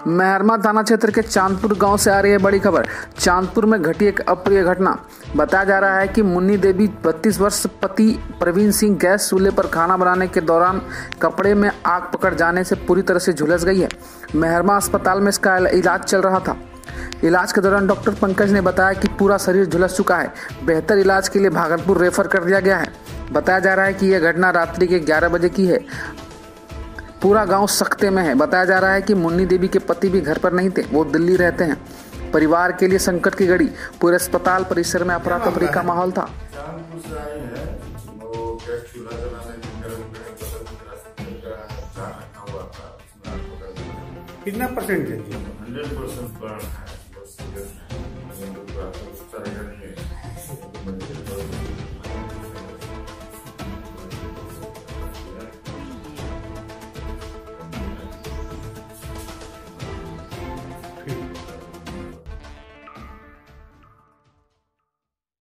मेहरमा थाना क्षेत्र के चांदपुर गांव से आ रही है बड़ी खबर। चांदपुर में घटी एक अप्रिय घटना। बताया जा रहा है कि मुन्नी देवी 32 वर्ष पति प्रवीण सिंह गैस चूल्हे पर खाना बनाने के दौरान कपड़े में आग पकड़ जाने से पूरी तरह से झुलस गई है। मेहरमा अस्पताल में इसका इलाज चल रहा था। इलाज के दौरान डॉक्टर पंकज ने बताया कि पूरा शरीर झुलस चुका है। बेहतर इलाज के लिए भागलपुर रेफर कर दिया गया है। बताया जा रहा है कि यह घटना रात्रि के 11 बजे की है। पूरा गांव सख्ते में है। बताया जा रहा है कि मुन्नी देवी के पति भी घर पर नहीं थे, वो दिल्ली रहते हैं। परिवार के लिए संकट की घड़ी। पूरे अस्पताल परिसर में अफरा तफरी का माहौल था। कितना परसेंट है? 100%